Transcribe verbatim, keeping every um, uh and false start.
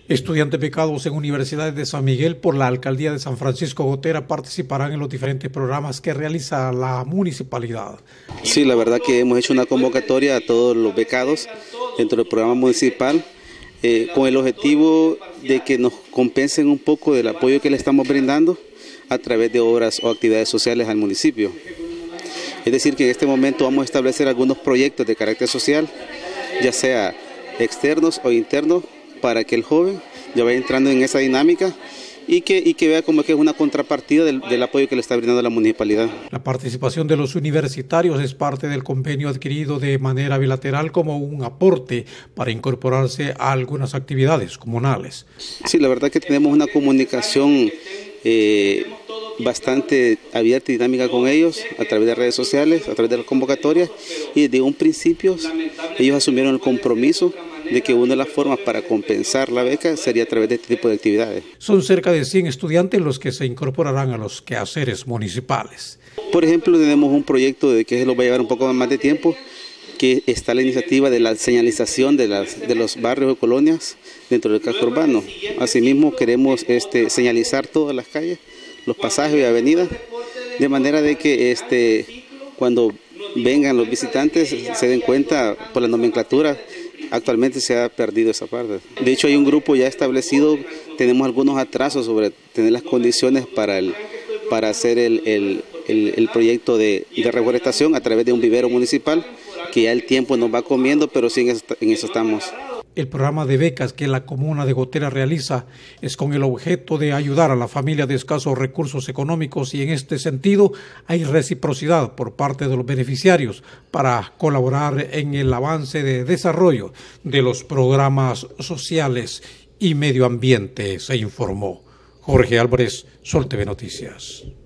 Estudiantes becados en universidades de San Miguel por la Alcaldía de San Francisco Gotera participarán en los diferentes programas que realiza la municipalidad. Sí, la verdad que hemos hecho una convocatoria a todos los becados dentro del programa municipal eh, con el objetivo de que nos compensen un poco del apoyo que le estamos brindando a través de obras o actividades sociales al municipio. Es decir, que en este momento vamos a establecer algunos proyectos de carácter social, ya sea externos o internos, para que el joven ya vaya entrando en esa dinámica y que, y que vea como que es una contrapartida del, del apoyo que le está brindando la municipalidad. La participación de los universitarios es parte del convenio adquirido de manera bilateral como un aporte para incorporarse a algunas actividades comunales. Sí, la verdad que tenemos una comunicación eh, bastante abierta y dinámica con ellos a través de redes sociales, a través de las convocatorias, y desde un principio ellos asumieron el compromiso de que una de las formas para compensar la beca sería a través de este tipo de actividades. Son cerca de cien estudiantes los que se incorporarán a los quehaceres municipales. Por ejemplo, tenemos un proyecto de que lo va a llevar un poco más de tiempo, que está la iniciativa de la señalización de, las, de los barrios o colonias dentro del casco urbano. Asimismo, queremos este, señalizar todas las calles, los pasajes y avenidas, de manera de que este, cuando vengan los visitantes se den cuenta por la nomenclatura. Actualmente se ha perdido esa parte. De hecho, hay un grupo ya establecido, tenemos algunos atrasos sobre tener las condiciones para, el, para hacer el, el, el, el proyecto de, de reforestación a través de un vivero municipal, que ya el tiempo nos va comiendo, pero sí en eso, en eso estamos. El programa de becas que la comuna de Gotera realiza es con el objeto de ayudar a la familia de escasos recursos económicos y en este sentido hay reciprocidad por parte de los beneficiarios para colaborar en el avance de desarrollo de los programas sociales y medio ambiente, se informó. Jorge Álvarez, Sol T V Noticias.